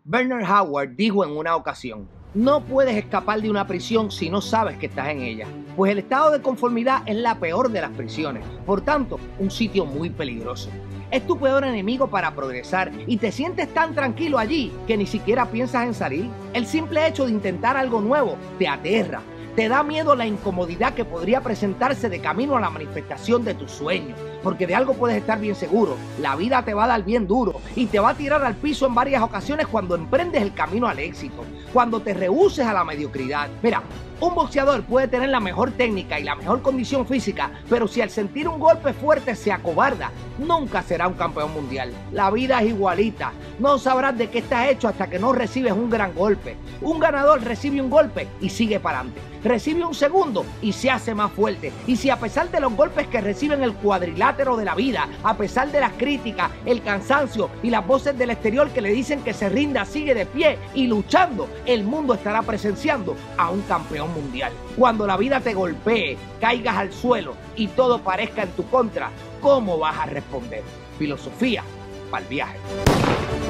Bernard Howard dijo en una ocasión: no puedes escapar de una prisión si no sabes que estás en ella, pues el estado de conformidad es la peor de las prisiones, por tanto, un sitio muy peligroso. Es tu peor enemigo para progresar y te sientes tan tranquilo allí que ni siquiera piensas en salir. El simple hecho de intentar algo nuevo te aterra. Te da miedo la incomodidad que podría presentarse de camino a la manifestación de tus sueños, porque de algo puedes estar bien seguro: la vida te va a dar bien duro y te va a tirar al piso en varias ocasiones cuando emprendes el camino al éxito, cuando te rehúses a la mediocridad. Mira, un boxeador puede tener la mejor técnica y la mejor condición física, pero si al sentir un golpe fuerte se acobarda, nunca será un campeón mundial. La vida es igualita. No sabrás de qué estás hecho hasta que no recibes un gran golpe. Un ganador recibe un golpe y sigue para adelante. Recibe un segundo y se hace más fuerte. Y si a pesar de los golpes que recibe en el cuadrilátero de la vida, a pesar de las críticas, el cansancio y las voces del exterior que le dicen que se rinda, sigue de pie y luchando, el mundo estará presenciando a un campeón mundial. Cuando la vida te golpee, caigas al suelo y todo parezca en tu contra, ¿cómo vas a responder? Filosofía para el viaje.